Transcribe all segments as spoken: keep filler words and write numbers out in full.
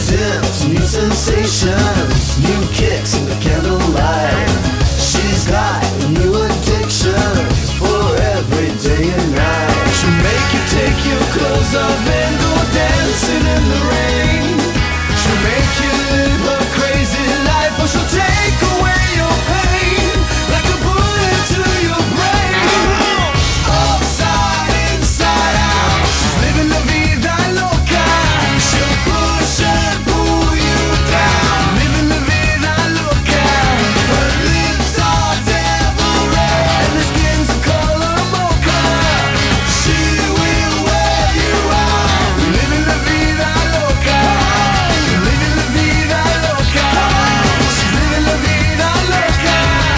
dips, new sensations, new kicks in the candlelight. She's got new addictions for every day and night. She'll make you take your clothes off and go dancing in the rain. She'll make you live a crazy life, or she'll take away your pain like a bullet to your brain. Upside, inside out, she's living la vida loca. She'll push and pull you down, living la vida loca. Her lips are devil red and her skin's a color mocha. She will wear you out, living la vida loca, living la vida loca. She's living la vida loca.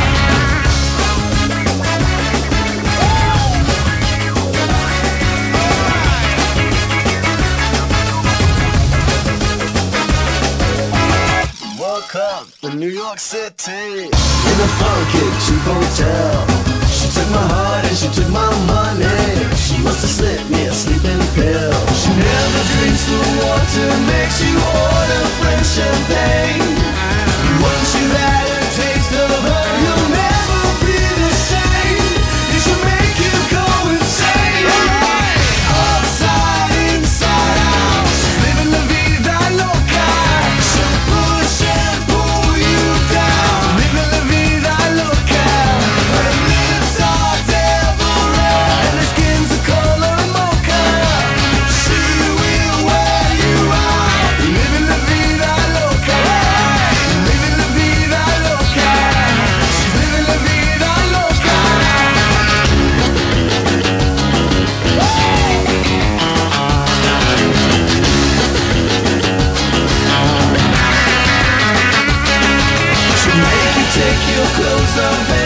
Welcome to New York City, in a funky cheap hotel. She took my heart and she took my money. She must have slipped me a sleeping pill. She never drinks the water, makes you order French champagne. Once you've had a taste of her, you'll never be the same. It should make you go insane. Upside, inside out, she's living la vida loca. She'll push and pull you down, living la vida loca. Her lips are devil red and her skin's a color mocha. She will wear you out, living la vida loca, living la vida loca. She's living la vida loca. She'll make you take your clothes off